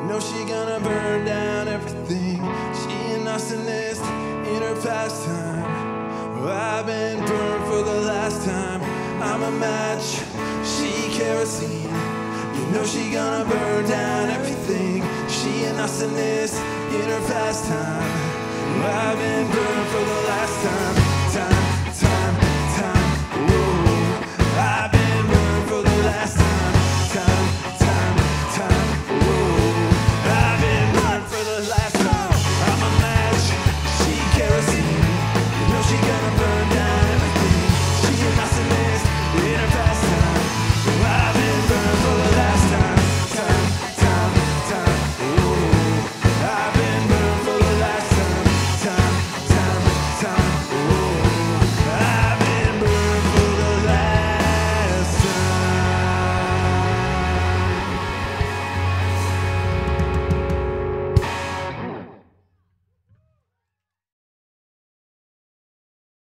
know she gonna burn down everything. She an arsonist in her pastime. Well, I've been burned for the last time. I'm a match, she kerosene. You know she gonna burn down everything. She an arsonist in her pastime. Well, I've been burned for the last time.